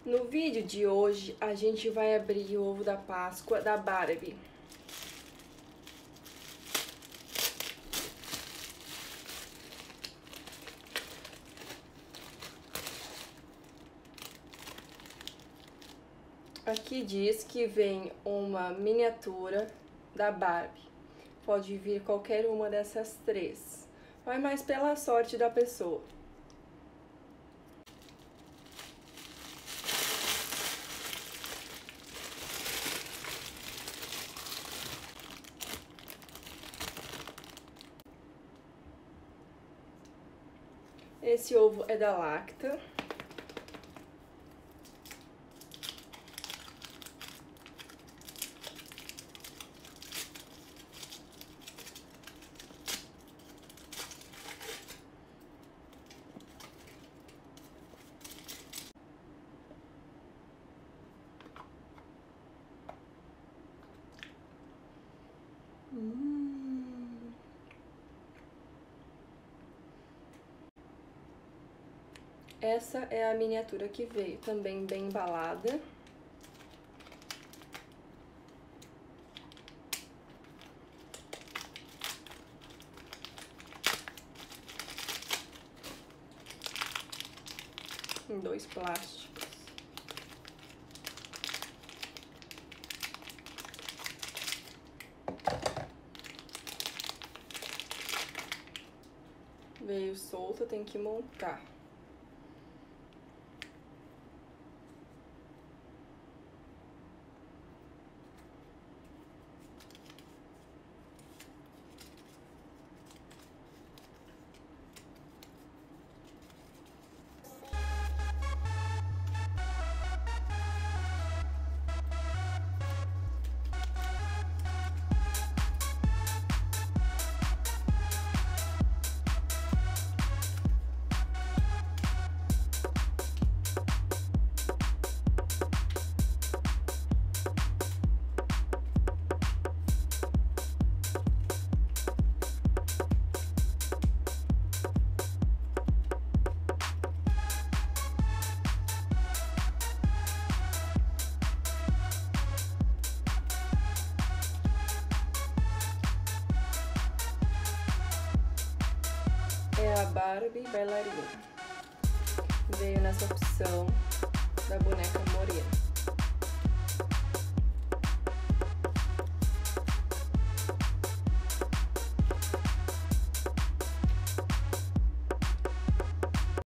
No vídeo de hoje, a gente vai abrir o ovo da Páscoa da Barbie. Aqui diz que vem uma miniatura da Barbie. Pode vir qualquer uma dessas três. Vai mais pela sorte da pessoa. Esse ovo é da Lacta. Essa é a miniatura que veio, também bem embalada. Em 2 plásticos. Veio solta, tem que montar. É a Barbie bailarina. Veio nessa opção da boneca morena.